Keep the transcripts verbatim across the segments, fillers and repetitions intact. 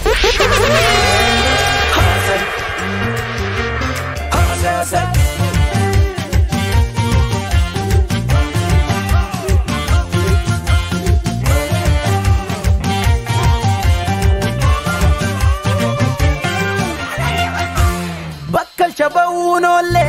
Shabawono le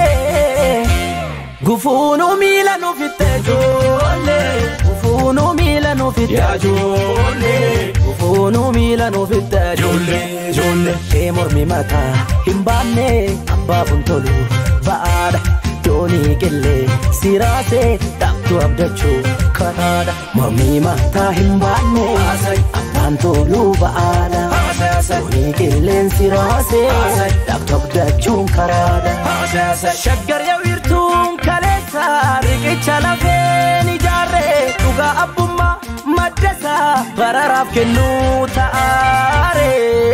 Gufuno Milano fitteggiole Gufuno Milano fitteggiole Gufuno Milano fitteggiole Jolle E mormi mata Himbanne Abba puntolu Baada Doni kelle Sirase Taktu abdachu Kanada Mormi mata himbanne Abantolu baada Doni kelle sirase Taktu abdachu Kanada Shaggar ya wirtun kalesa Rikicha lafeni jarre Tuga abumma Madasa Bararaf kenu taare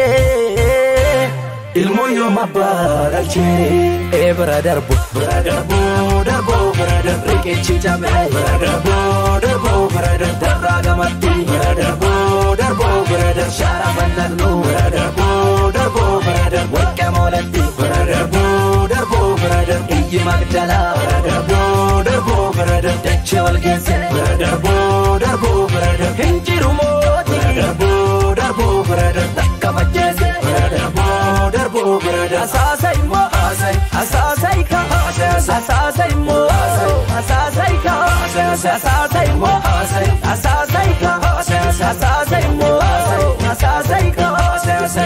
Ilmu yo mabarak chere Eh brother bo Brother bo Darbo brother Rikichi jame Brother bo Darbo brother Darraga mati Brother bo Darbo brother Sharaban nagnu Brother bo Darbo brother Wakka molati Brother bo Darbo brother Iji magdala Brother bo Darbo brother Deche walgese Brother bo Darbo brother Hinjiru moti Brother bo Darbo brother Takka majese Brother bo Darbo brother Asasai mo Asai Asasai ka Asasai mo Asasai ka Asasai mo Asai Asasai ka Asasai mo Asasai ka Asasai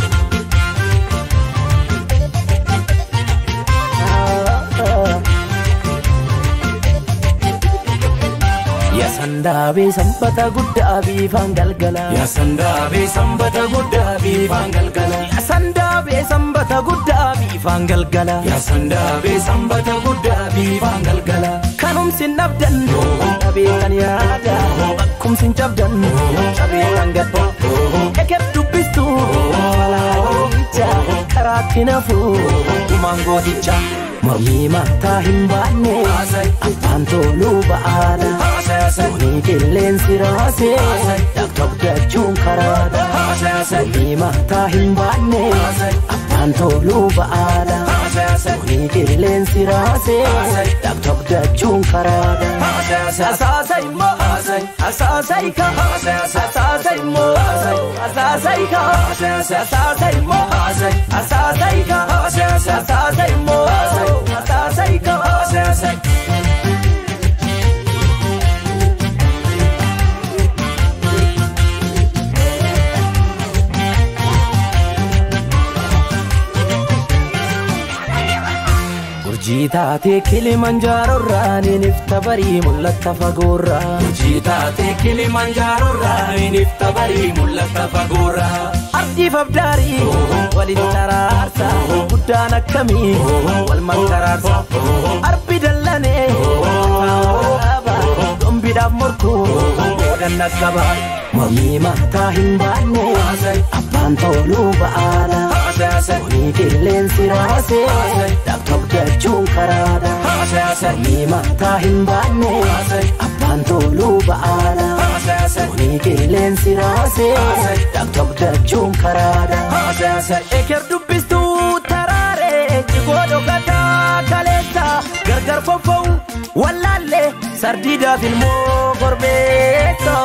Ya sandabe sambata gudda bi fangalgala Ya sandabe sambata gudda bi fangalgala Ya sandabe sambata gudda bi fangalgala Ya sandabe sambata gudda bi fangalgala Kanum sinabdan tabe kan yada kum sin jabdan tabe angat ekep dubistu wala dicha karatina fu mango dicha Mormi mata himbanne Apantolu baada Doni killen sirase Daktok dachun karada Mormi mata himbanne Apantolu baada Doni killen sirase Daktok dachun karada Asasai mo Asasai ka Asasai mo Asasai ka Asasai mo Asasai ka Asasai mo Asasai ka Asasai Urjitate Kilimanjaro rani niftabari mullatta fagorra Urjitate Kilimanjaro rani niftabari mullatta fagorra Ardi fabdari walin tararsa Buddaan akkami wal mankararsa Arbi dallane Dombidaf morku Bodan nakaba Mormi mata himbanne Apantolu baada Doni killen sirase Daktok dachun karada Mormi mata himbanne Apantolu baada Doni killen sirase Daktok dachun karada Eker dubbistu tarare Jigodo kata kalesa Gargar fofou Wallalle Sardida filmo gorbeto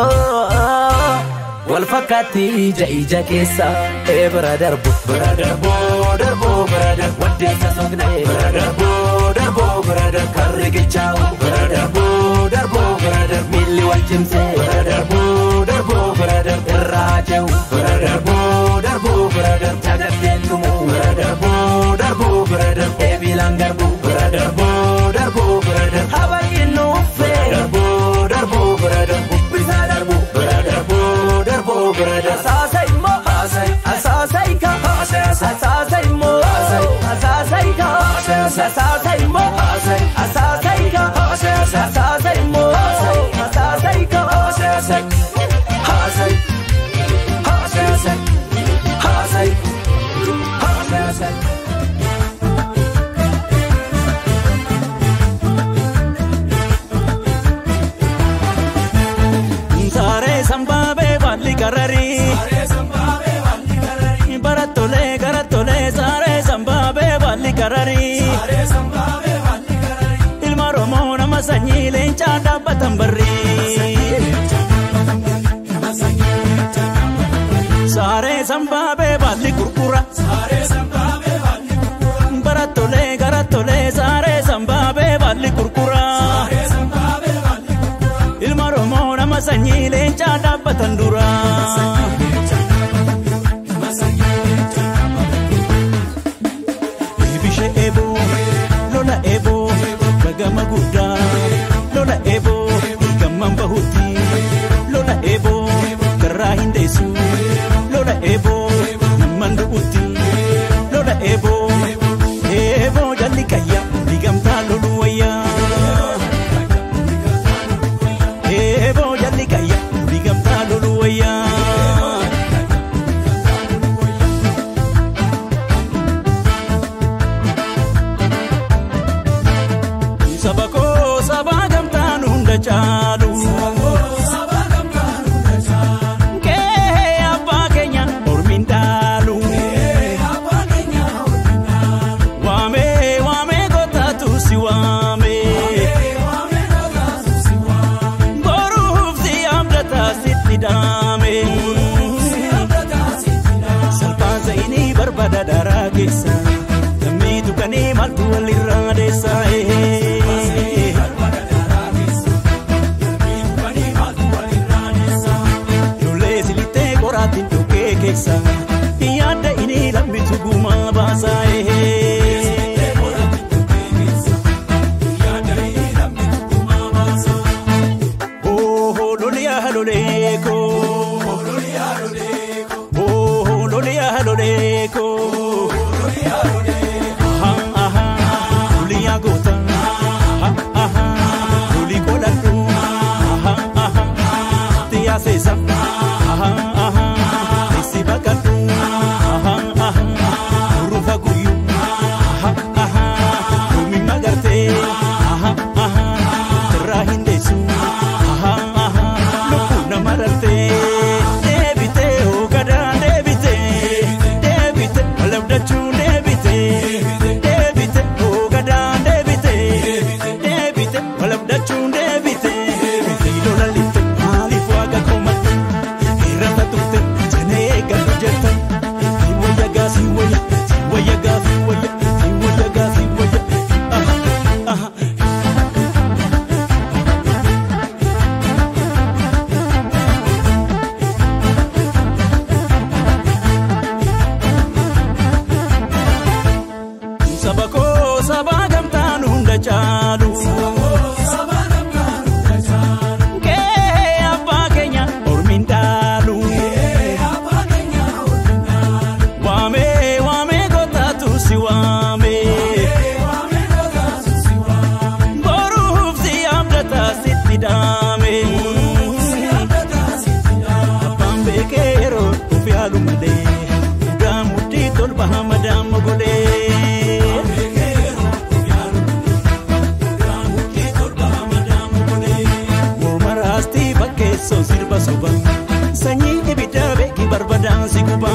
Walfakati ija ija kesa Eh brother bo Brother bo Darbo brother Wadde sasogna Brother bo Darbo brother Karrigi chao Brother bo Darbo brother Milli waljimse Brother bo Darbo brother Irrajau Brother bo Darbo brother Jagatin lumu Brother bo Darbo brother Ebilangar bu Brother bo Darbo brother Habagin nufe Brother bo Darbo brother Bisa darbu Brother bo Darbo brother Asasai mo Asasai ka Asasai mo Asasai ka Asasai mo Asasai ka Asasai mo Asasai ka Asasai Asasai Asasai Asasai Asasai Sare sambabe valli karari Sare sambabe valli ilma Oromoo nama sanyii leencaa dhaabbatan barri. Saaree sanbaabee baalli gurgura. Barattolee garattolee saaree sanbaabee baalli gurgura. Ilma Oromoo nama sanyii leencaa dhaabbatan dura. Eebishee eeboo lola eeboo bagama guddaa lola eeboo gamman bahutti lola eeboo garraa hin deessu lola eeboo namman du'utti lola eeboo eeboo jalli kayya digamtaa lolu wayyaa. Eeboo jalli kayya digamtaa lolu wayyaa. Sabakoo sabaa gamtaan hunda caalu. Kee abbaa keenya ormiin dhaalu. Waamee waamee gootaatu si waamee. Boruuf si abdataa sitti daamee. Salphaan zayinii barbada daraa keessa. Namni tuqanii maaltu walirraa deessaa. Yaada ini lammi tuguma baasaaye. Oh loliyaa loleeko. Oh loliyaa loleeko. Loliyaa goota. Loli koladhu. Tiyaa seesa. Sabakoo sabaa gamtaan hunda caalu. Kee abbaa keenya ormiin dhaalu. Waamee waamee gootaatu si waamee. Boruuf si abdataa sitti daamee. Abbaan beekee yeroo of yaalu malee. Mudaa mudhii tolba hamadaan mogolee. So sirba soba sanyi ibidda beeki barbadaan si guba.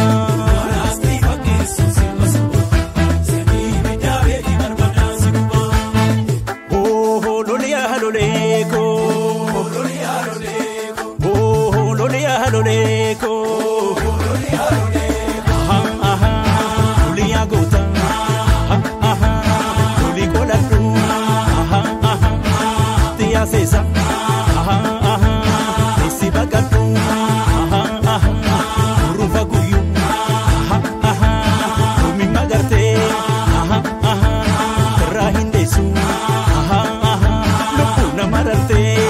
Oh loliyaa loleeko. Oh loliyaa loleeko. Loliyaa goota. Loli koladhu. Tiyaa seesa.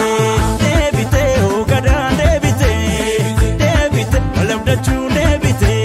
Deebite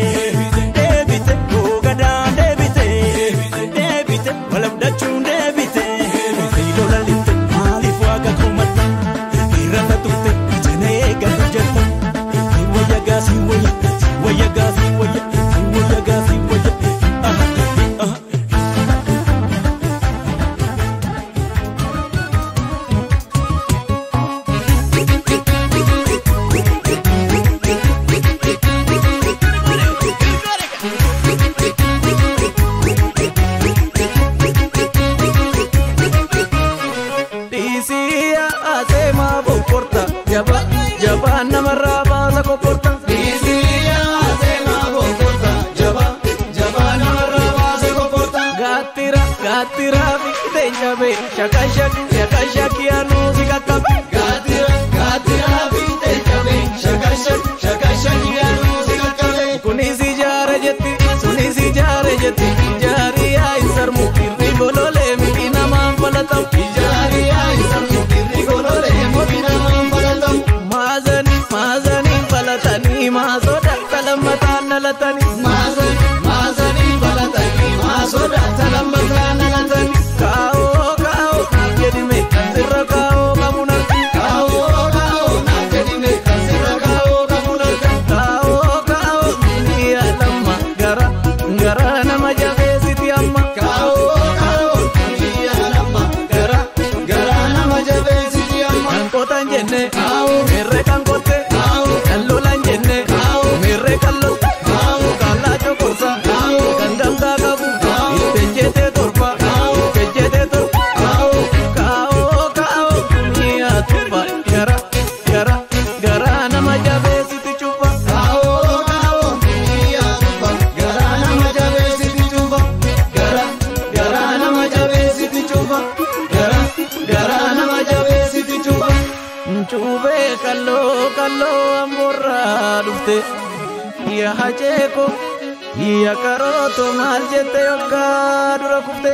Gatirafi tenjabe shakashak shakashak yanu zikakabe Gatira gatirafi tenjabe shakashak shakashak yanu zikakabe Kunisi jare jetti sunisi jare jetti jari ay sarmu kirri golole mina man palatam jari ay sarmu kirri golole mina man palatam Mazani mazani palatani mazoda kalamatan nalatani Mazani mazani palatani mazoda kalamatan nalatani Kao kao nakedime kasira kao kamunarti Kao kao nakedime kasira kao kamunarti Kao kao niya lamma gara gara nama jabe siti amma Kao kao niya lamma gara gara nama jabe siti amma Kankotan jenne kao merre kankote kao kallolan jenne kao merre kallote kao kala chokosa kao kandam dagabu itejete torpa kao itejete torpa kao kao kao niya tuba gara gara gara nama jabe siti chupa kao kao niya tuba gara nama jabe siti chupa gara gara nama jabe siti chupa gara gara nama jabe siti chupa Chube kallo kallo amborra dufte ya hacheko ya karoto mal jete yokka dura kufte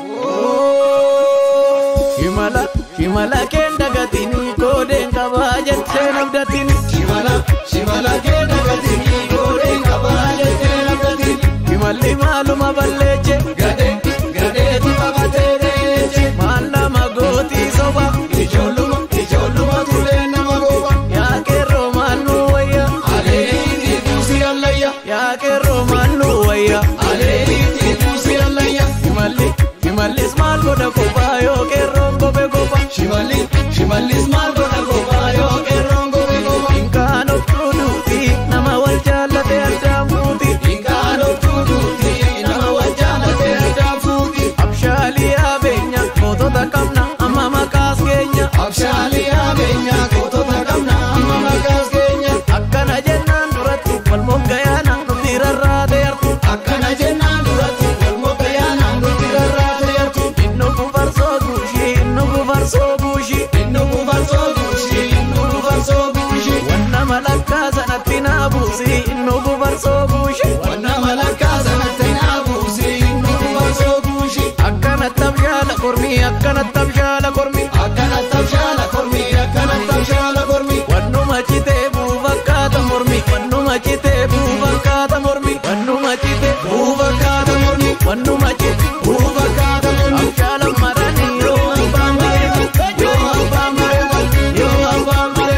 Shimala shimala kenda gatini koden kaba jete nabdatini Shimala shimala kenda gatini koden kaba jete nabdatini Shimalli maluma balleche gade gade tibabate deche malla magoti soba ijoluma ijoluma tulena magoba ya ke romanu waya aleli tusi allaya ya ke romanu waya aleli tusi allaya Shimalli shimalli smal goda koba yo ke rongo be goba Shimalli shimalli smal goda koba yo ke rongo be goba inkano tuduti nama wal jalate adamuti inkano tuduti nama wal jalate adamuti abshali abenya koto da kamna amma makas kenya abshali abenya koto da kamna amma makas kenya akkana jennan duratu wal mogayana nutirarrate yartu akkana jennan duratu wal mogayana nutirarrate yartu inno kufarso gushi inno kufarso gushi inno kufarso gushi inno kufarso gushi wanna malakka sanatina busi inno kufarso gushi wanna malakka sanatina busi inno kufarso gushi akkana tabshala kormi akkana tabshala kormi akkana tabshala kormi akkana tabshala kormi wannu machite buvakata mormi wannu machite buvakata mormi wannu machite buvakata mormi wannu machite buvakata mormi abshala marani yo abamare yo abamare yo abamare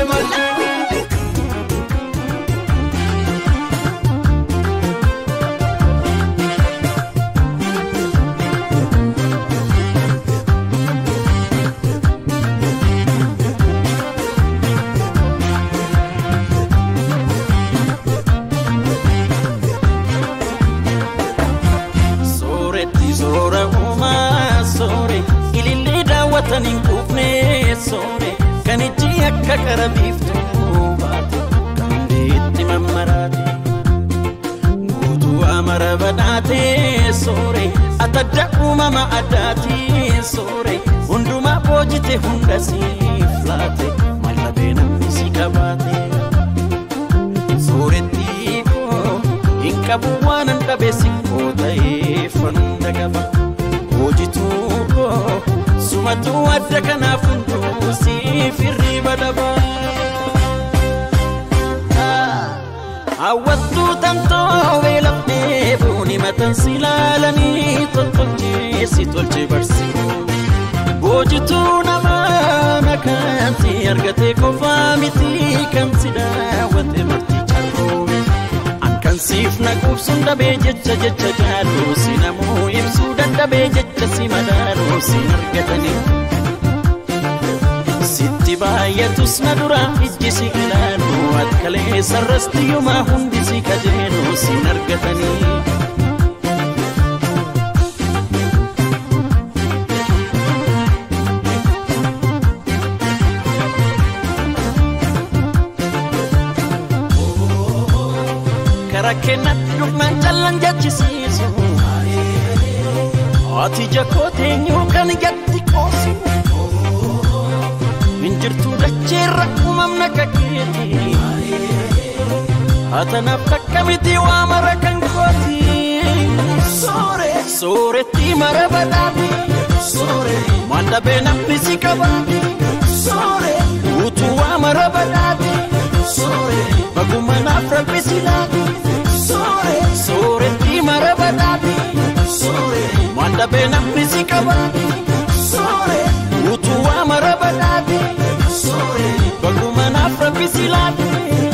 Watanin kufne sore kanichi akka karabiftu baate kandiitti mammarate guutu amara badhaate sore atadda uumama addaati sore hunduma boojite hunda siif laate mallabee namni si qabaate soretti koo hin qabu waanan dhabe sikkoo ta'ee fanda qaba hoojituu koo Sumatu adda kanaaf hunduu siif hirriba dhaba Hawwattuu tamtoo beelafnee buuni matan si laalanii toltolchee si tolche barsiifuu Boojituu namaa nakamti argatee qofaa miti kamsi daawwate marti charroome Akkan siif naquubsuun dhabee jecha jecha jaaluu si namuu ibsuu dadhabee jecha si madaaluu si argatanii Sitti baay'atus na dura ijji si ilaaluu akkalee sarrasti yumaa hundi si kajeeluu si argatanii Kara kennatti dhufnaan callan jechisiisu ati jakootenyu kan gatti qoosu minjirtu dacheerra uumamna kakeeti atanaaf takkamiti waa mara kan kooti soore sooretti mara badhaati soore manda beenamni si qabaati soore utuu waa mara badhaati soore baguma naaf rabbi si laati soore sooretti mara badhaati soore manda beenamni si qabaati soore utuu waa mara badhaati soore baguma naaf rabbi si laati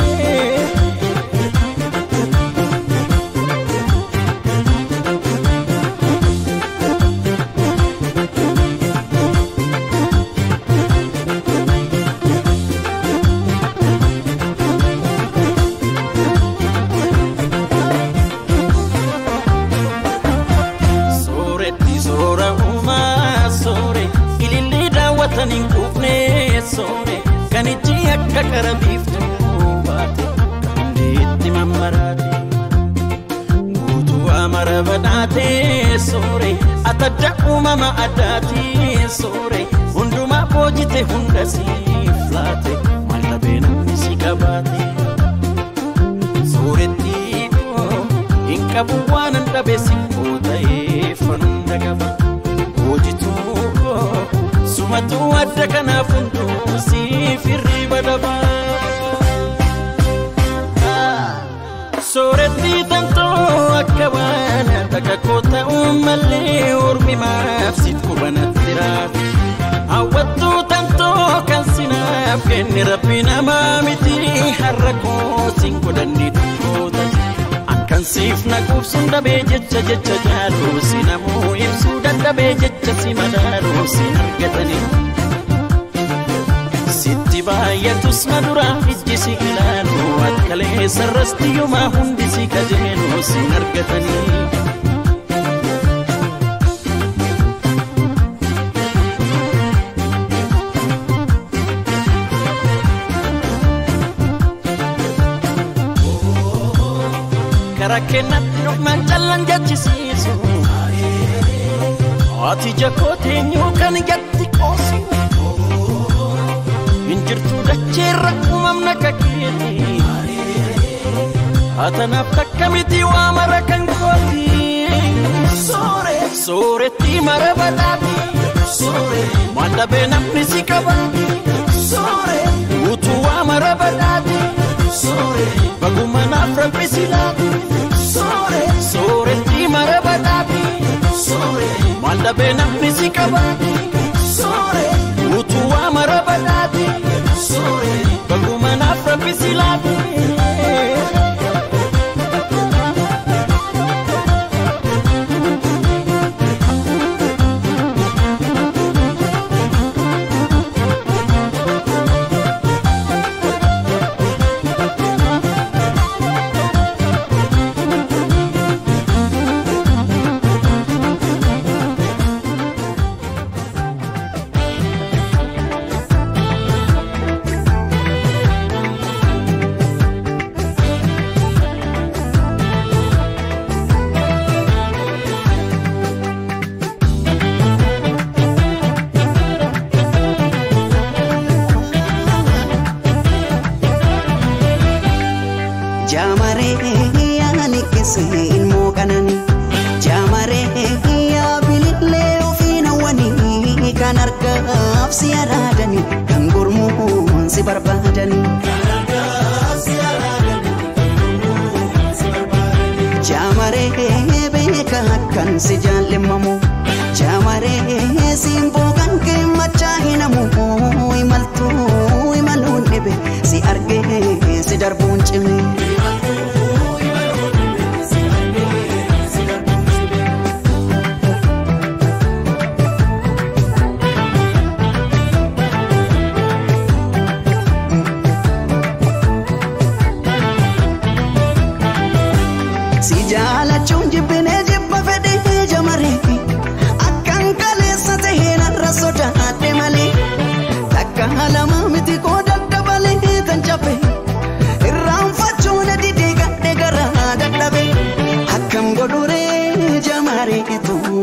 Tanin kufne sore kaniji akka karabiftu baate kandeetti mammarate guutu amara badhaate sore atadda uumama addaati sore hunduma boojite hunda siif laate malla beenamni si qabaate soretti hin qabu waanan dhabe sikkoo ta'ee fanda qaba boojitu Sumatu adda kana fundu si firri badaba Soretti tanto akabana takakota umalle urmi mafsit kubana tirat Awattu tanto kan sinaf kenni rabbina mamiti harrako singodani dukkota Akkan sif nakuf sunda bejecha jecha jalu sinamu ibsu danda bejecha simadaru sinargatani Sitti baayyatus madura ijjisi ilaanu akkalee sarrasti yuma hundisi kajeelu sinargatani Karakenatti dhufman callan jechisiisu ati jakootenyu kan gatti qoosu minjirtu dacheerra uumamna kakeeti atanaaf takkamiti waa mara kan kooti soore sooretti mara badhaati soore manda beenamni si qabaati soore utuu waa mara badhaati soore baguma naaf rabbi si laati Sore, sore ti mara badhaati Sore, manda beenamni si qabaati Sore, utuu waa mara badhaati Sore, baguma naaf rabbi si laati Sin mokanani jamare ya bilille ofina wani kan argaaf si aradani kan gurmu si barbadani jamare beka kan si jallimamu jamare simbo kan ke machahinamu imaltu imalun nebe si arge si darbun chimi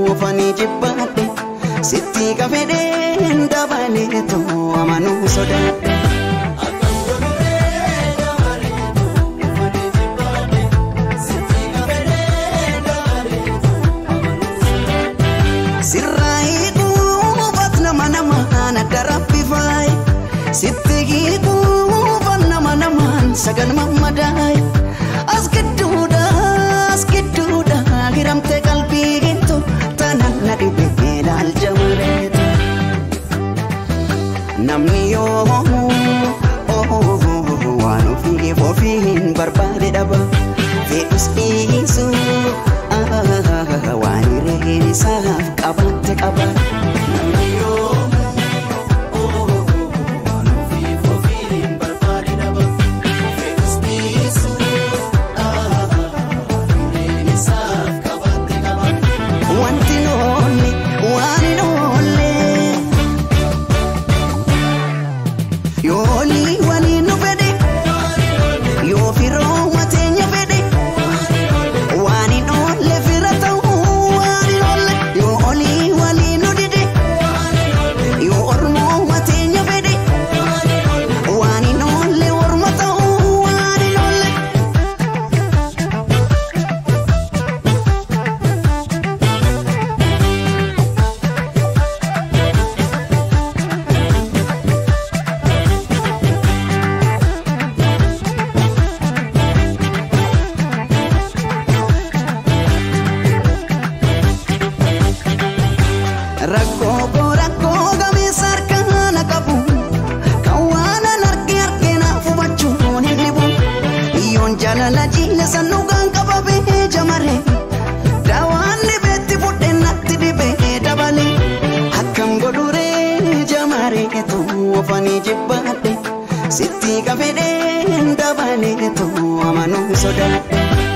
ofani jibbadhe sitti gafedheen dabaleetu amanuu sodaadhe. Sirraayiku batna mana mana darabifai sittigiku batna mana man sagan mamadai askeduda askeduda giramte kalbi gitu tanah nadi belal jamaretu namni yo oh wanu fi fofin barbade daba fes isu wani rehini sahaf kabat kabat yo oh wanu fi fofin barbade daba fes isu wani rehini sahaf kabat kabat wanti nolli wani nolli yoli wani no bede yo firo matenya bede wani nolli firata wani nolli yo oli wani no dede yo ormo matenya bede wani nolli ormata wani nolli Rakko rakko game sarkana kabu kawana narke arke na fubachu hilibu yon jalala jile sanugan kababe jamare dawanne beti budde natti dibe dabale hakam godure jamare to ofani jibbate sitti kafede dabale to amanu sodaate.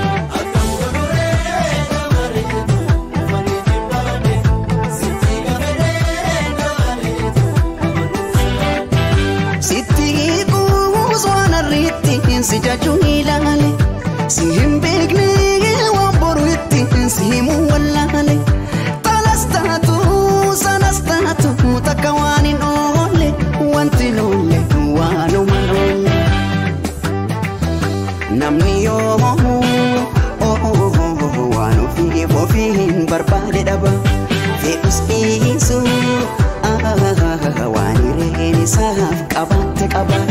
Si jaju hilale si himbekne wamboru itin si himu wallale talastatu sanastatu takawani nole wanti nole wanu manole namni yo oh wanu fi fofin barbade daba fes isu wani rehini sahaf kabat kabat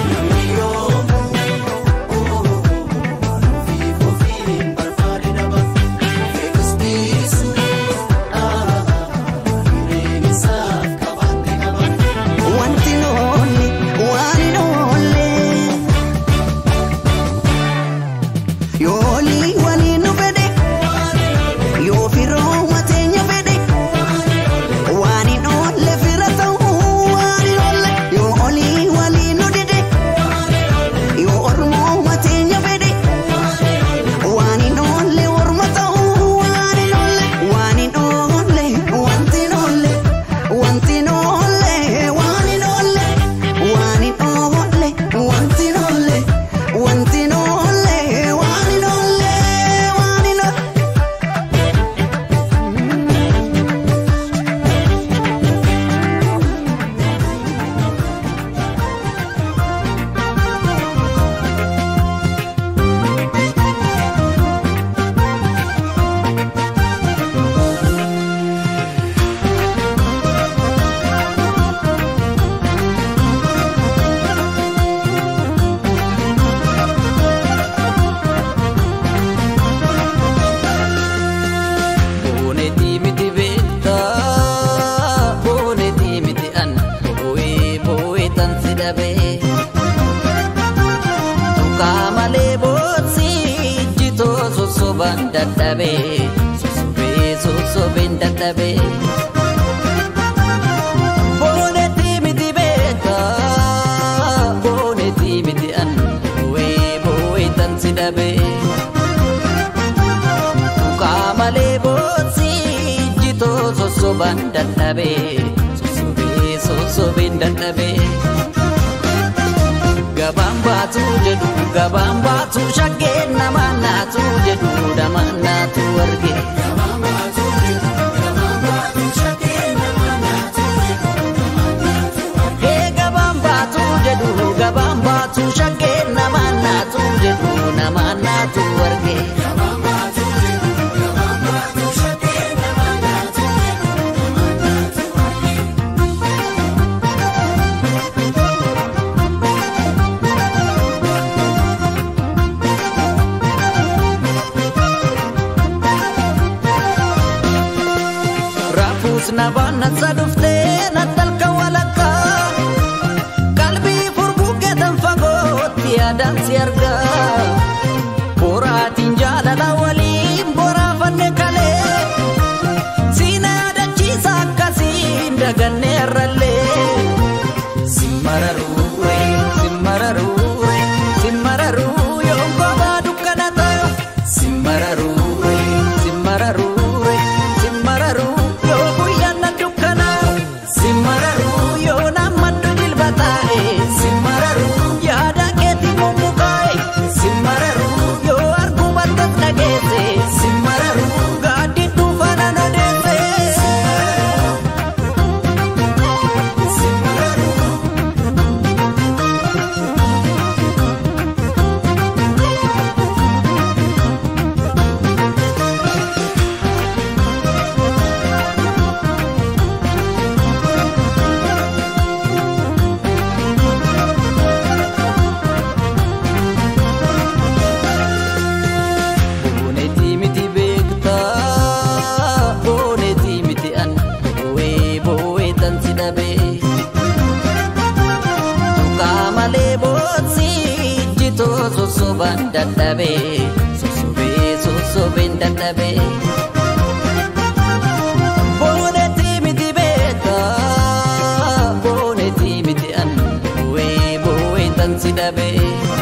Daddabe sosobe sosobe daddabe boneti miti beta boneti miti an boe boe tan sidabe kamale botsi jito sosoban daddabe sosobe sosobe daddabe gabam batu jedu gabam batu shagen nama natu jedu dama natu warge gabam batu jedu nabana sadufte natal kawalaka kalbi furbuke tan fagoti adan siarga boratin jalala wali bora fanne kale sina dachi sakasi daganne ralle simararu simararu simararu yongo badukanata simararu simararu Daddabe, sosobe, sosobe, daddabe. Boneti miti beta, boneti miti an, boe boe tan sidabe.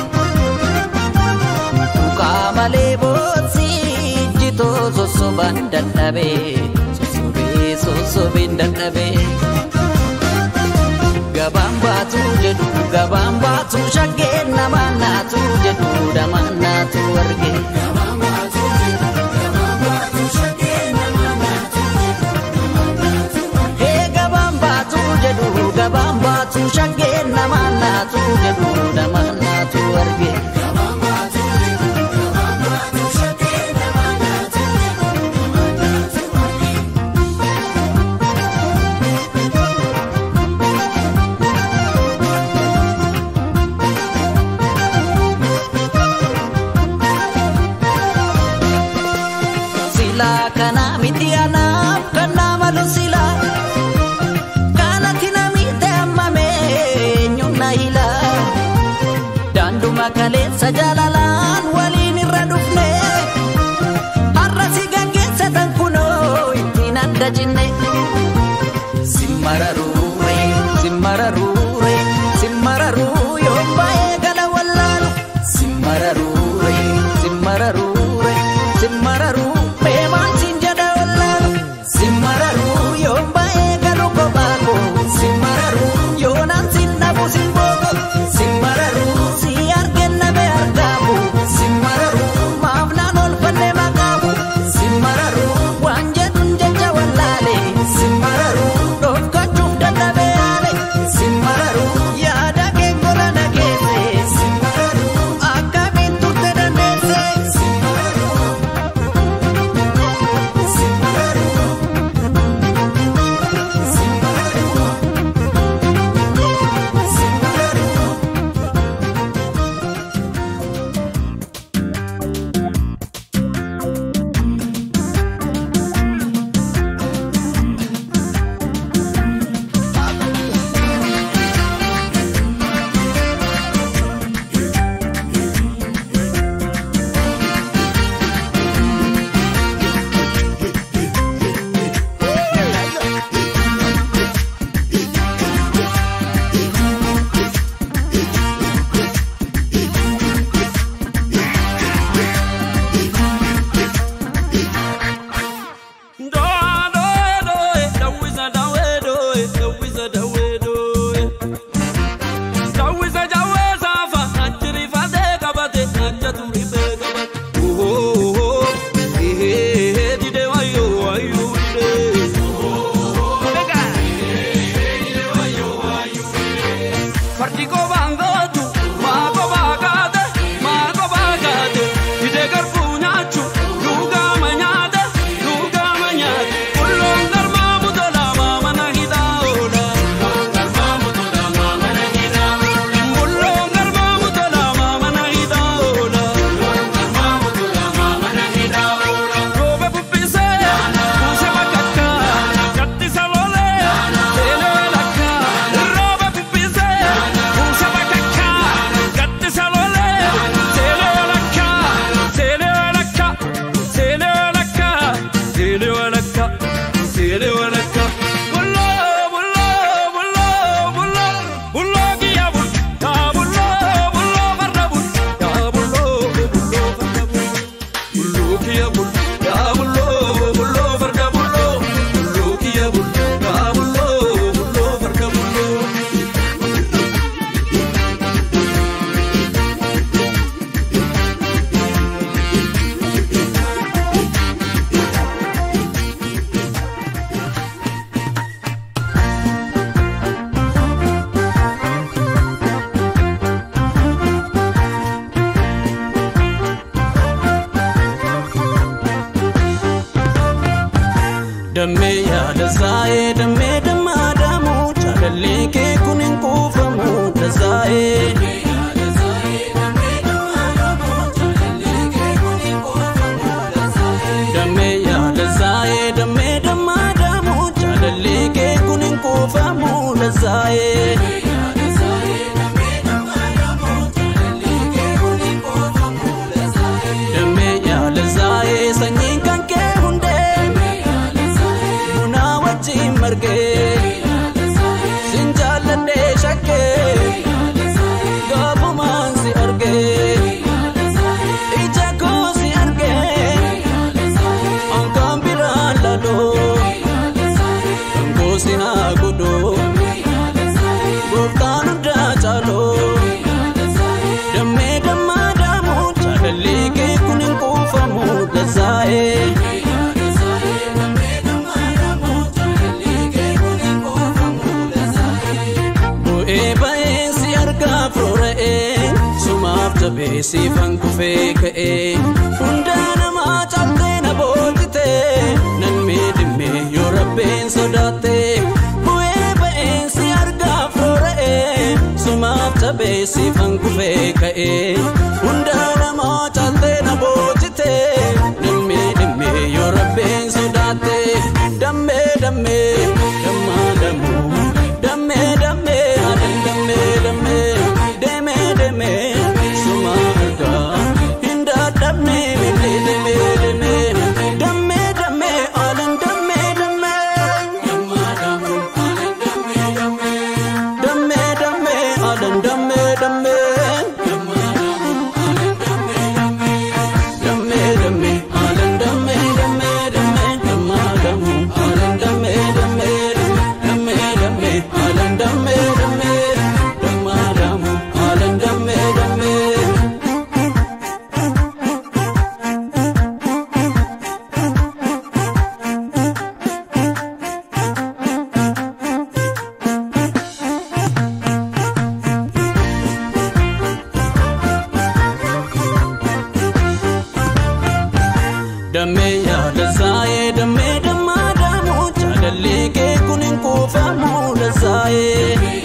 Kamale botsi, jito sosoban daddabe, sosobe, sosobe, daddabe. Gabam batu jedu, gabam batu shagen namana tu jedu damana tu warge. Gabam batu jedu, gabam batu shagen namana tu jedu damana tu warge. Hey gabam batu jedu, gabam batu shagen namana tu jedu damana tu warge. Gabam batu jedu, gabam batu shagen namana tu jedu damana tu warge. Kana miti anap kana malu sila kana tina mite amame nyona hila dandu makale sajalalan walini radufne arrasi gange setan kuno itina dajinne simararu re simararu re simararu yombae gala wallalu simararu re simararu re simararu Simararu, kiyya bul yaa bulloo bulloo farda bulloo bulloo kiyya bul yaa bulloo bulloo farda bulloo. Damme yaada zaa'ee damme damma adamu jaalallee kee kun hin kuufamu dazaa'ee. Damme yaada zaa'ee damme damma adamu jaalallee kee kun hin kuufamu dazaa'ee. Damme yaada zaa'ee sanyiin kan kee hundee. Margee sinjaaladhee shakkee gaafumaan si argee ija koo si argee ankaan biraan laloo kangoo si naa godhoo gooftaan hundaa caaloo dammee dammaa daamuu jaalallee kee kun hin kuufamu dazaa'ee. Jabeessi fankufee ka'ee hundaa namaa caaltee na booditee nan miidhimee yoo rabbeen sodaatee bu'ee ba'eensi argaaf roora'ee sumaaf jabeessi fankufee ka'ee hundaa namaa caaltee na booditee nan miidhimee yoo rabbeen sodaatee dammee dammee dammaa dammoo dammee dammee adan dammee dammee deemee deemee. Damme yaada zaa'ee damme damma adamu jaalallee kee kun hin kuufamu dazaa'ee.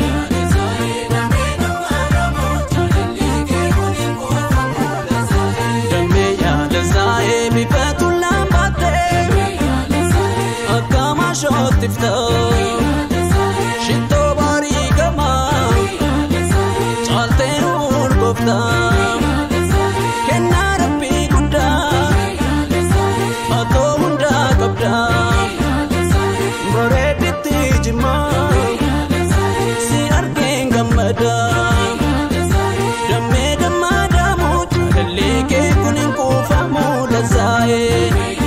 Damme yaada zaa'ee bifa tullaan baattee akka maashootti fitoo shittoo baarii gamaa caaltee urgooftaa. Dammee dammaa daamuu jaalallee kee kun hin kuufamu dazaa'ee.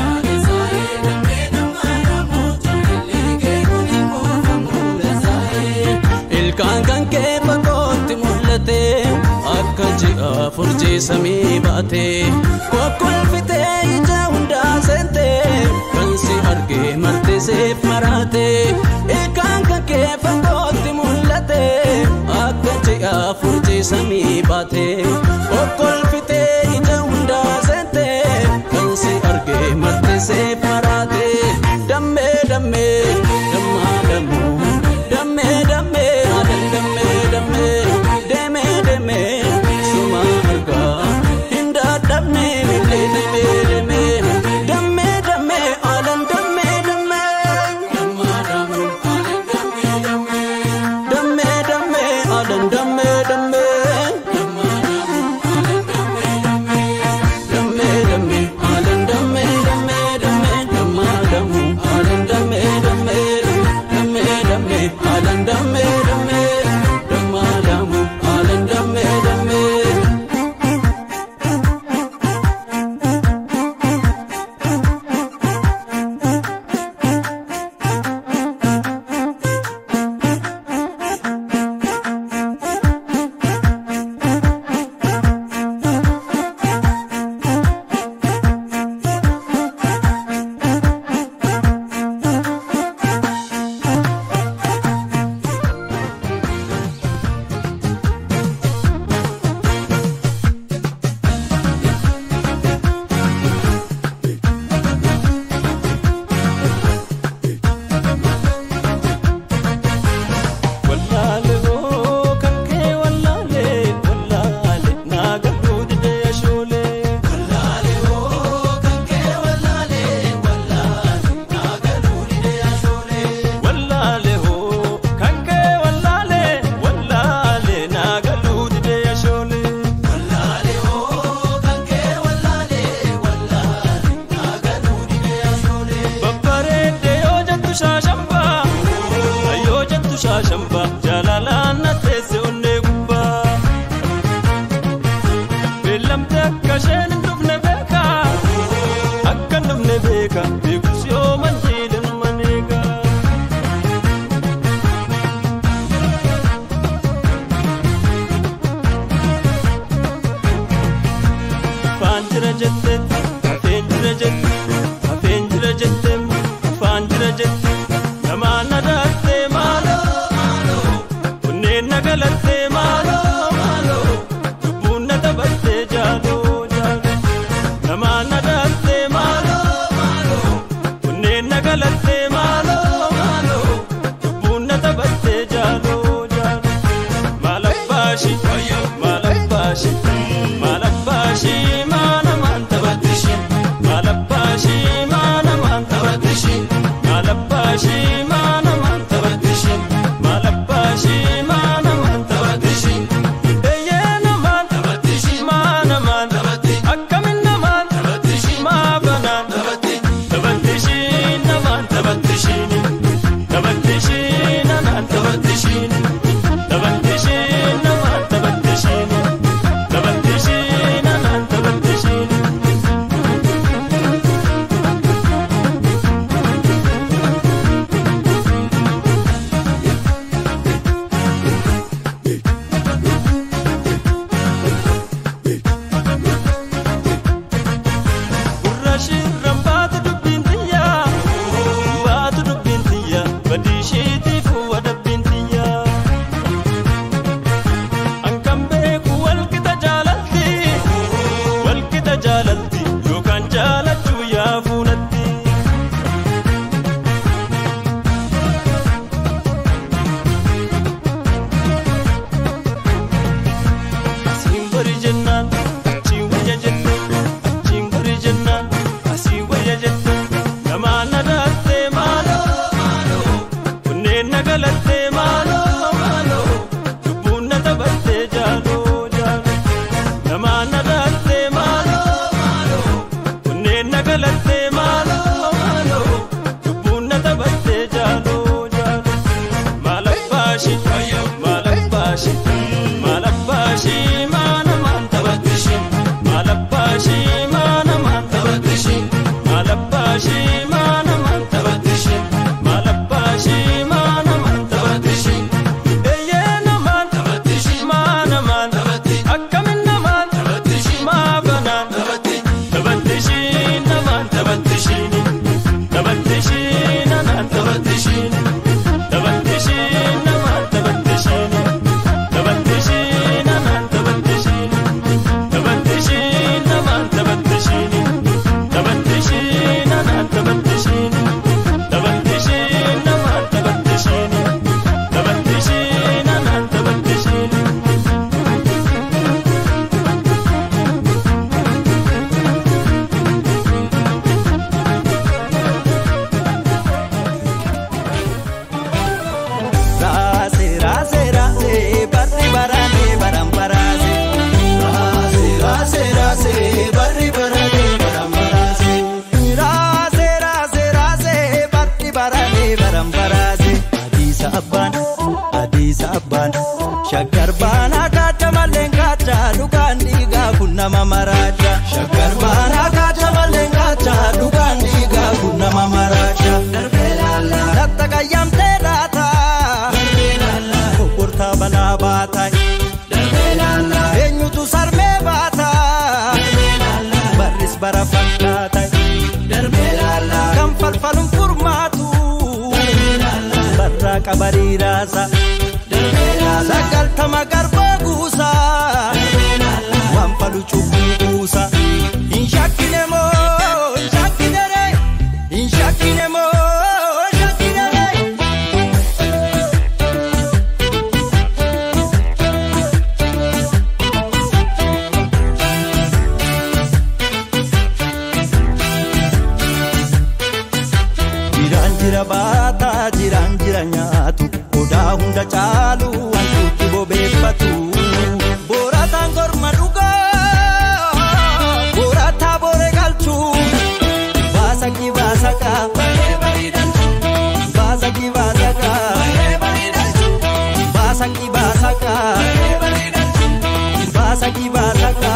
Ilkaan kan kee fagootti mul'atee akka ji'a furjii samii baatee kokkolfitee ija hundaa seentee kan si argee martee seef maraatee. Ilkaan kan kee fagootti mul'atee akka ji'a furjii samii baatee kokkolfitee ija hundaa seentee kan si argee martee seef maraatee. Dammee dammee dammaa dammoo dammee dammee adan dammee dammee deemee deemee suma argaa hin dadhabnee millee deemee deemee dammee dammee adan dammee dammee dammaa dammoo adan dammee dammee dammee dammee adan dammee dammee dammaa dammoo adan dammee. na galatte malo malo bunna tabatte jalo jalo malabashi malabashi malabashi mana man tabatishi malabashi mana man tabatishi malabashi mana man tabatishi malabashi mana man tabatishi eyena man tabatishi mana man tabati akkamna man tabatishi ma bana tabati tabatishi na man tabatishi tabatishi na man tabatishi tabatishi na man tabatishi tabatishi na man tabatishi tabatishi na man tabatishi tabatishi na man tabatishi tabatishi na man tabatishi tabatishi na man tabatishi Rase rase rase barri barane baram barase Rase rase rase barri barane baram barase Rase rase rase barri barane baram barase Adisa abban Adisa abban Shakar bana kacha malen kacha dukan diga kunna mamaraja Shakar bana kacha malen kacha dukan diga kunna mamaraja Darbelala Natta kayam terata Kurta bala batai Darbelala Enyu tu sarme batai Baris bara fakkatai Darbelala Kam falfalun kurmatu Barra kabari rasa Darbelala Sakal tamagar bagusa Wan falu chubu gusa Inshakine mo Inshakine re Inshakine mo Inshakine re Jiran jira bata jiran jira nyatu Oda hunda chalu antuti bobefatu Borata ngorma duga Borata bore galchu Basaki basaka Basaki basaka Basaki basaka Basaki basaka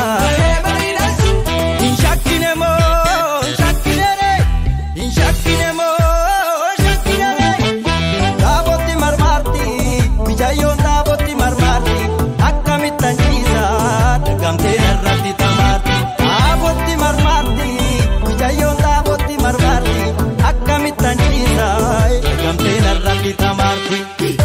Inshakine mo Inshakine re Inshakine mo Inshakine re Daboti marmarti Bijayon daboti marmarti Akkamitan jisa Dagamte narrati tamarti Daboti marmarti Bijayon daboti marmarti Akkamitan jisa Dagamte narrati tamarti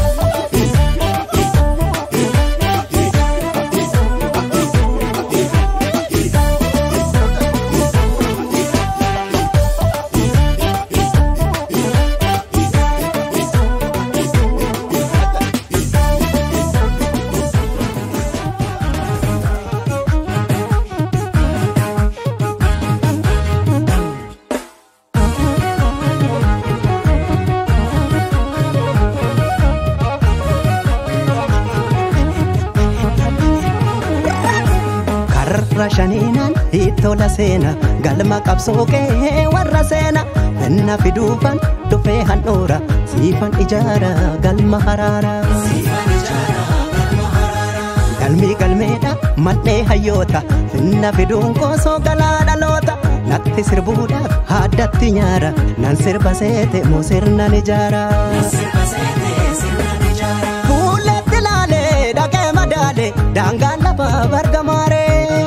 Rashaninan itola sena galma qabsoke warra sena inna fidufan dufe hanora sifan ijara galma harara sifan ijara galma harara galmi galmeda manne hayota inna fidun koso galada lota natti sirbuda haddatti nyara nan sirba sete mo sirna nijara nan sirba sete sirna nijara kule dilale dake madale dangala bargamare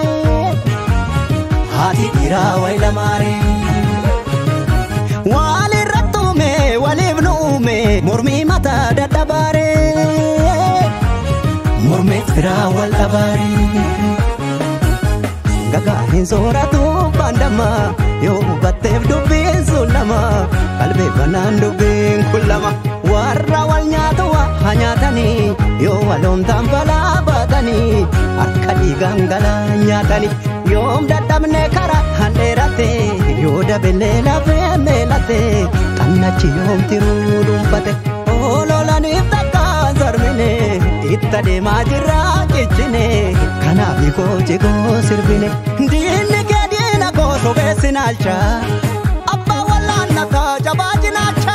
Hati tira waila mare Wali ratume wali ibnume Murmi mata dadabare Murmi tira wal tabare Gaga hin soratu bandama Yo battef dubbin sulama Kalbe banan dubbin kullama Warra wal nyatuwa hanyatani Yo walom tampala batani Akka digangala nyatani Yom dadamne kara hanerate Yoda belle lafe melate Kannachi yom tiru dumpate Olola nifta zarmine Itta de majira kichine Kanafi ko jigo sirbine Dini ke dina ko sobee sinaalcha abbaa wallaannata jabaa jinaacha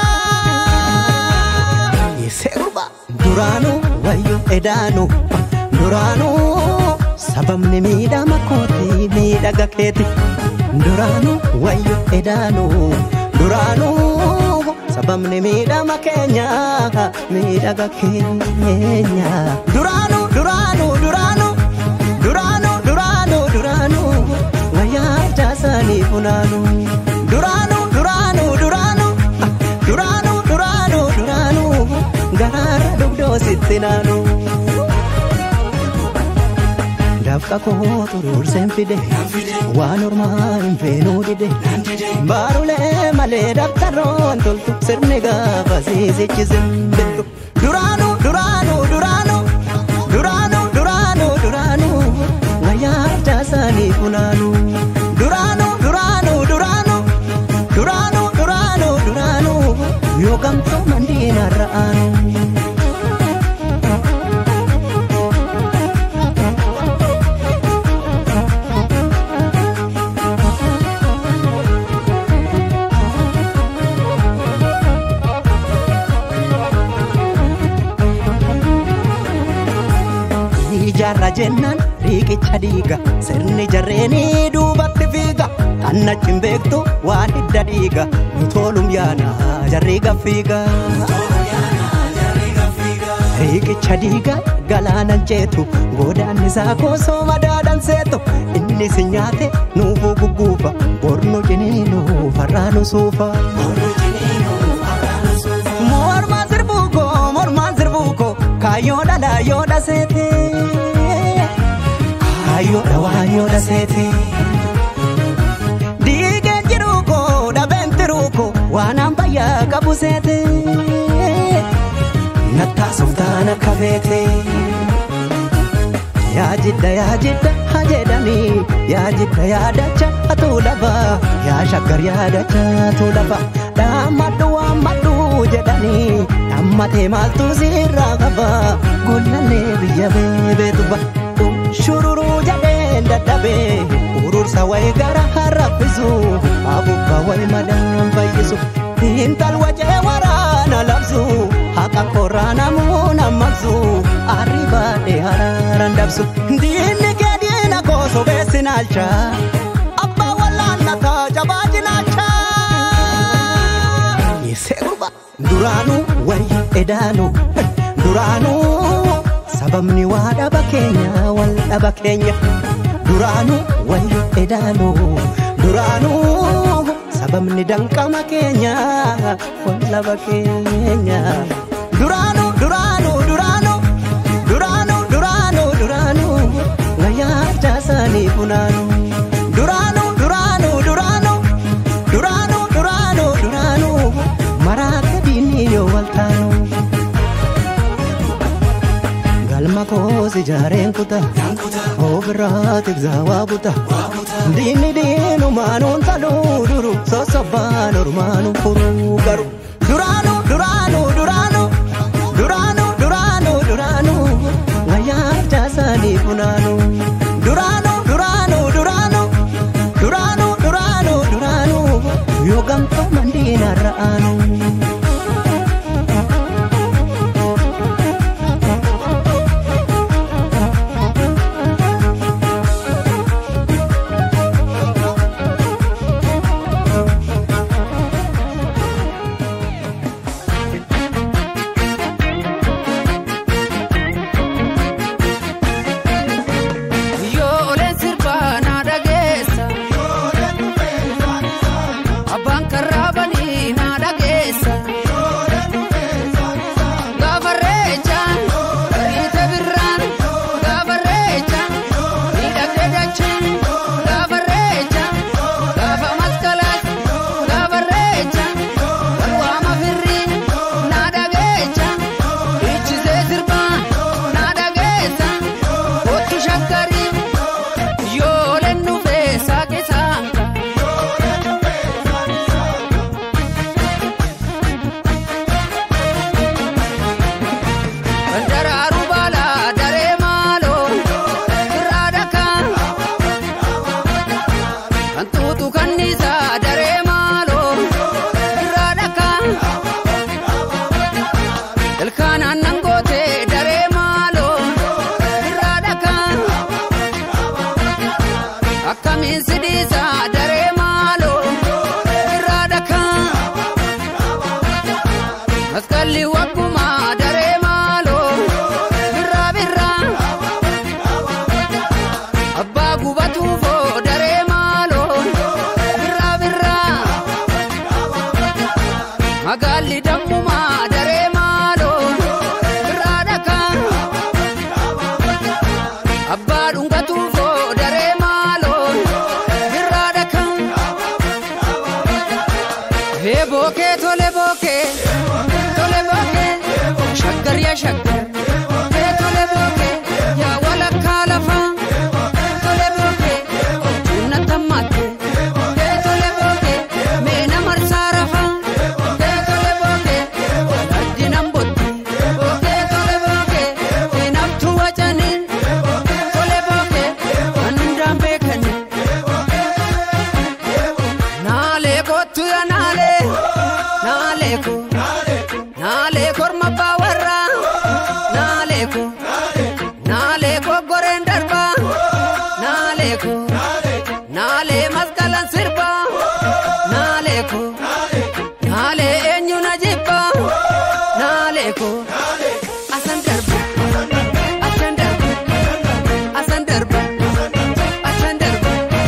Yesee gurba duraanuu wayyo edaanuu duraanuu sababni miidhama kooti miidhaga keeti duraanuu wayyo edaanuu duraanuu sababni miidhama keenya miidhaga keenya duraanuu duraanuu duraanuu duraanuu duraanuu duraanuu wayyaa jaasanii funaanuu duraanuu duraanuu duraanuu duraanuu duraanuu duraanuu garaara dugdoo sitti naanuu Dafka koo turuursen fide waan ormaa hin feenuu dide baarulee malee daftaroon toltu sirni gaafa siisichisin bittu duraanuu duraanuu duraanuu duraanuu duraanuu duraanuu wayyaa jaasanii funaanuu duraanuu duraanuu duraanuu duraanuu duraanuu duraanuu yoo gamtoo mandiina ra'aanuu Jarra jennan riiqicha dhiiga sirni jarreenii duubatti fiiga tanna cimbeektu waan hidda dhiiga mitoolum yaana jarri gaffiiga riiqicha dhiiga galaanan jeetu goodaan isaa koosoo madaadan seetu inni si nyaate nuufuu gugguufa bornu jiniinuu farraanu suufa mormaan sirbuuko mormaan sirbuuko kaayyoo dhalaa yoo dhaseete Ayoda wayoda sete Dige jiruko da bentiruko wanamba ya kabusete Natta sultana kafete Ya jidda ya jidda hajedani Ya jidda ya dacha atulaba Ya shakkar ya dacha atulaba Damadu amadu jedani Dammate maltu sirra qaba Gullale biyya bebetuba Shururu jadeen dadhabee urursa wayi gara harraffisu abukka wayi madaan fayyisu intal wajee waraana labsu haqa korraa namuuna maqsu arribaadhee haraaran dabsu diinni kee diina koo sobee sinaalcha abbaa wallaannata jabaa jinaacha Yesee gurba duraanuu wayi edaanuu duraanuu sababni waa dhaba keenya wal dhaba keenya duraanuu wayyo edaanuu duraanuu sababni danqama keenya wal dhaba keenya duraanuu duraanuu duraanuu duraanuu duraanuu duraanuu wayyaa jaasanii funaanuu duraanuu duraanuu duraanuu duraanuu duraanuu duraanuu maraate diinni yoo wal taanuu Galma koos ijaareen kuta ofirraatiif zaawaa buta diinni diinumaan taluu duru sosobbaan ormaanuu furuu garu duraanuu duraanuu duraanuu duraanuu duraanuu duraanuu wayyaa jaasanii funaanuu duraanuu duraanuu duraanuu duraanuu duraanuu duraanuu yoo gamtoo mandiina ra'aanuu Abang karabani na dage Hey boke tole boke tole boke shaggar ya shaggar hey tole boke ya wala kalafa tole boke tunna tamate hey tole boke me na marsarafa hey tole boke dinam botti boke tole boke dinam tuwajani tole boke andam bekani nale botu ya nale Naleko, Naleko, ma bawarra. Naleko, Naleko, gorendarba. Naleko, Nale maskalan sirba. Naleko, Nale enyuna jibba. Naleko, asandarba, asandarba, asandarba, asandarba.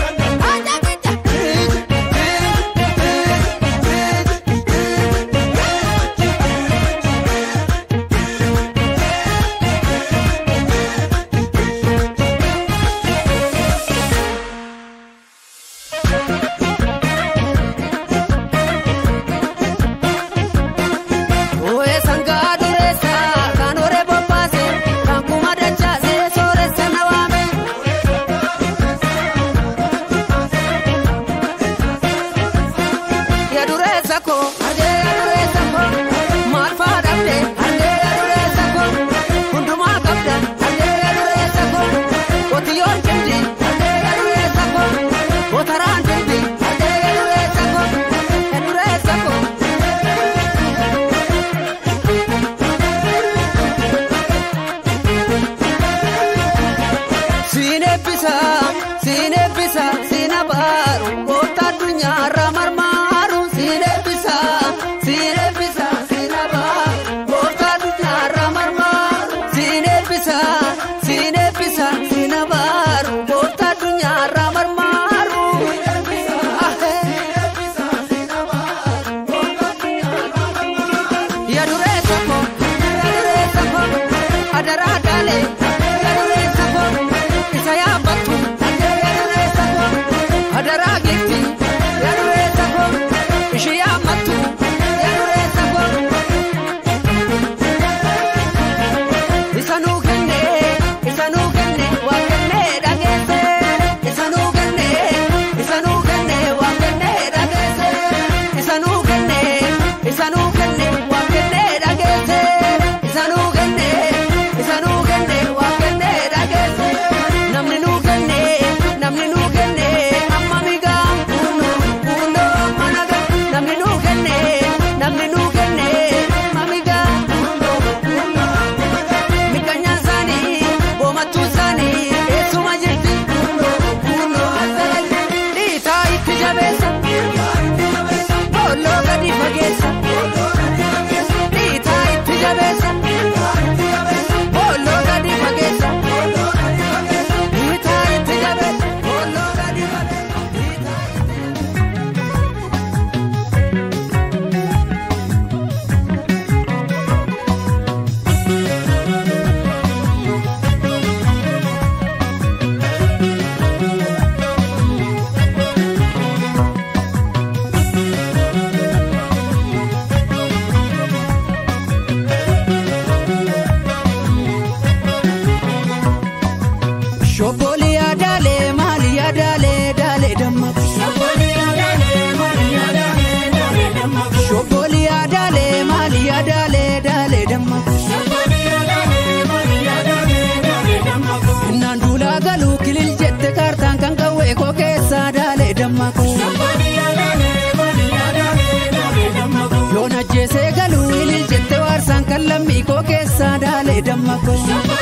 Lona jese galu ilil jette warsan kallammi ko keessa dale dammako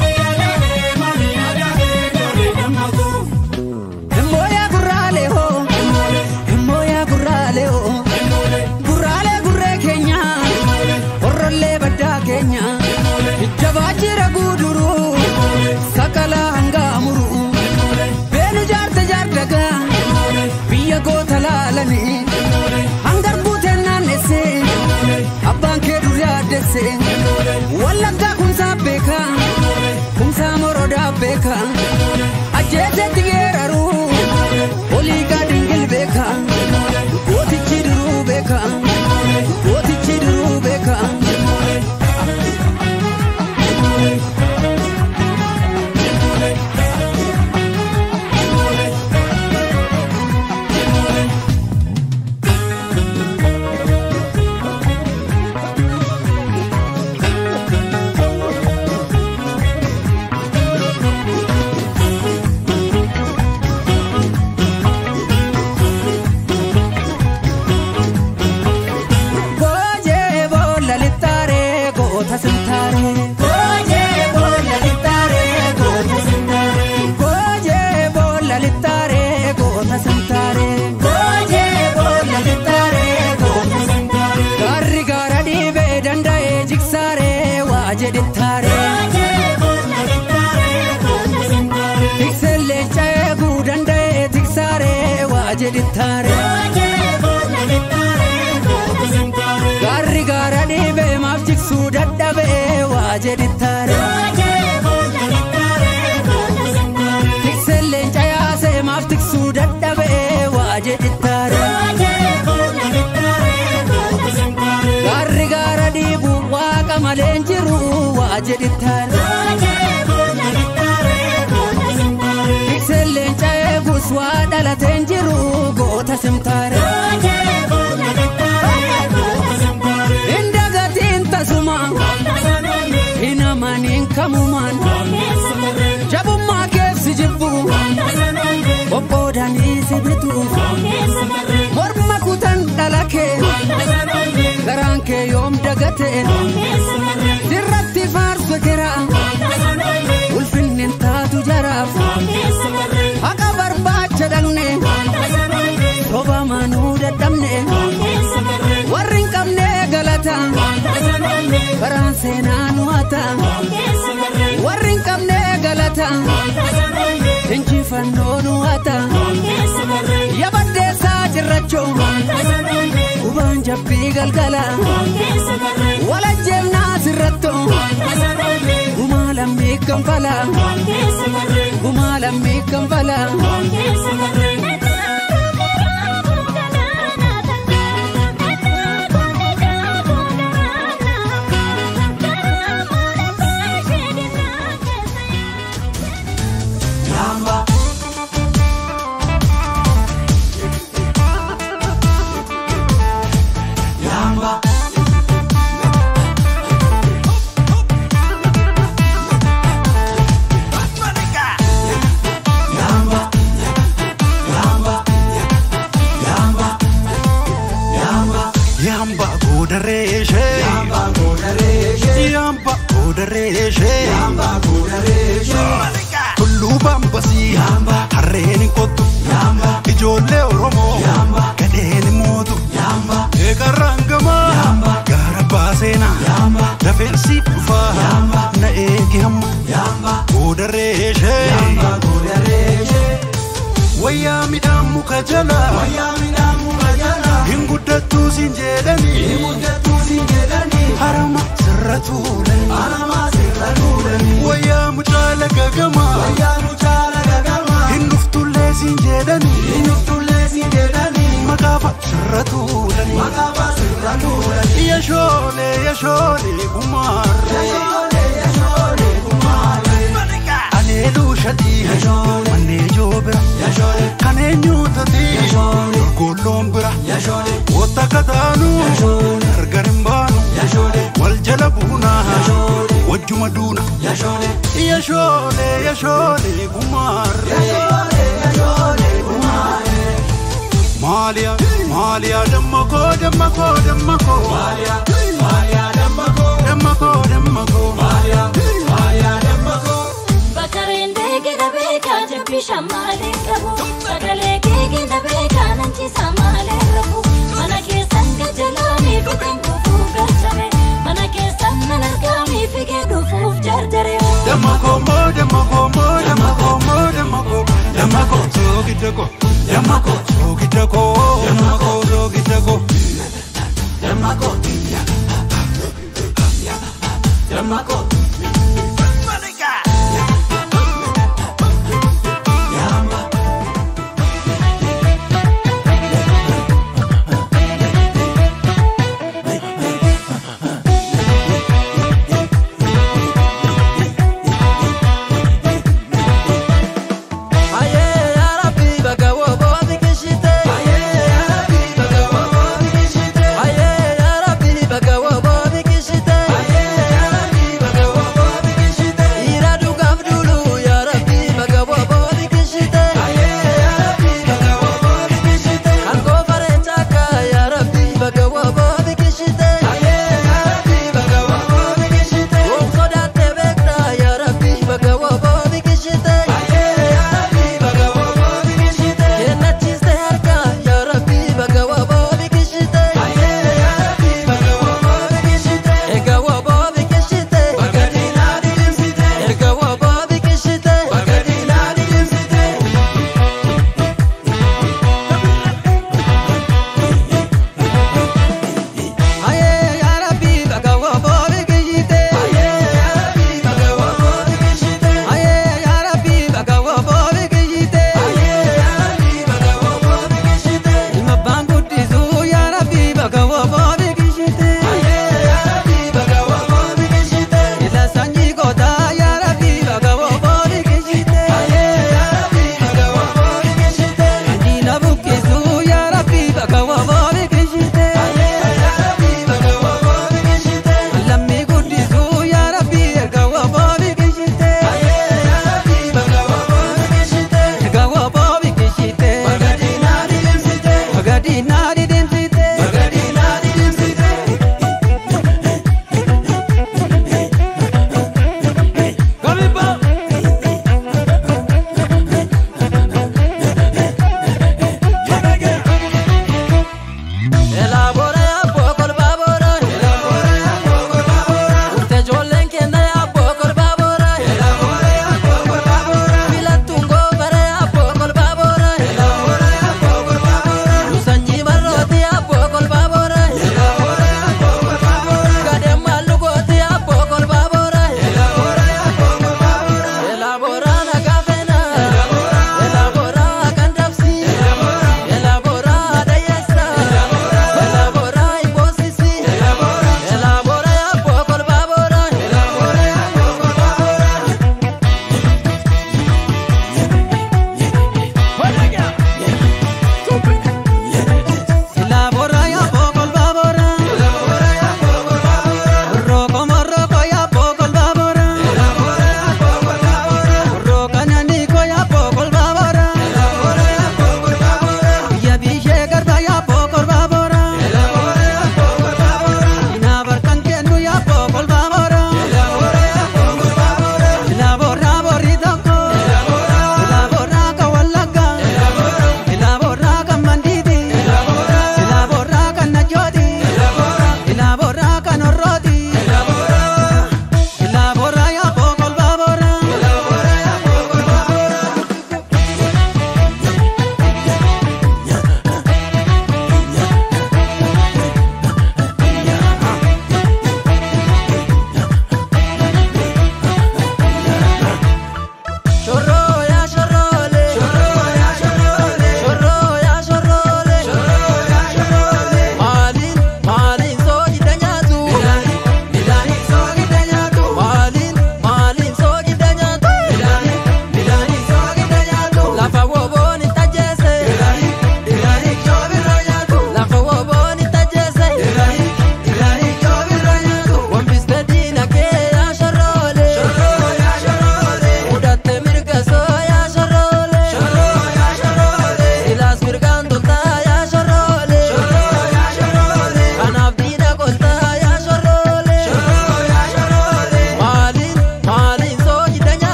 Moya gurale ho Moya gurale ho Gurale gurre Kenya Orrolle badda Kenya Jabajira guduru Sakala hangamuru Benu jarte jartaga Biya go talalani Hangar butenan ese Abban ke durya dese Walla ga kun sabeka jedhittaare tiksellee ceeguu danda'e tiksaare waa jedhittaare gaarri gaara dhiibee maaf jiksuu dadhabee waa jedhittaare tiksellee cayaasee maaf tiksuu dadhabee waa jedhittaare gaarri gaara dhiibu waaqa maleen jiru waa jedhittaare tiksellee cayeegus waa dhalateen jiru goota simtaare Hinamanin kamuman Jabummaa keefsi jibbu Boqqoodanii si bitu Morma kutan dhalakee Garaan kee yoom dagate Dirratti faarsu kira Ulfinnin taatu jaraaf Haqa barbaacha dhaqne Soba manuu dadhabne Warri hin qabne galata Karaan seenaa nu hata warri hin qabne galata injifannoo nu hata yabaddeessaa cirrachoo hubaan jabbii galgala walajjeemnaa sirrattoo gumaa lammii kanfala gumaa lammii kanfala Yamba godareshe Yamba godareshe Yamba godareshe Yamba godareshe Tullu bambasi Yamba harreen kottu Yamba ijoollee Oromoo Yamba gadheen mootu Yamba eegarrangama Yamba gaara baaseena Yamba dafeensi dhufa Yamba na eegi hamma Yamba godareshe Yamba godareshe wayyaa midhaan muka jala wayyaa midhaan muka jala hinguddatu sinjedani hinguddatu sinjedani harama sirratuulani harama sirratuulani wayyaa mucaala gagama wayyaa mucaala gagama hinduftullee sinjedani hinduftullee sinjedani maqaafa sirratuulani maqaafa sirratuulani yashoolee yashoolee kumaarre yashoolee yashoolee kumaarre aleeluu shadii yashoolee mannee joobira yashoolee kaneenyuutati yashoolee golloon bira yashoolee wota kataanu yashoolee argarin baanu yashoolee wal jala buuna yashoolee wajjuma duuna yashoolee yashoolee yashoolee kumaarre yashoolee yashoolee kumaarre Malia Malia dammako dammako dammako Malia Malia dammako dammako dammako Malia Malia dammako Bakarende gida beka jabbi shamale kabu sagale ke gida beka nanchi samale rabu mana ke sanga jalani fitan kufu galchame mana ke sanna nargami fige dufu jarjare dammako mo dammako mo dammako mo dammako dammako sogidako dammako sogidako dammako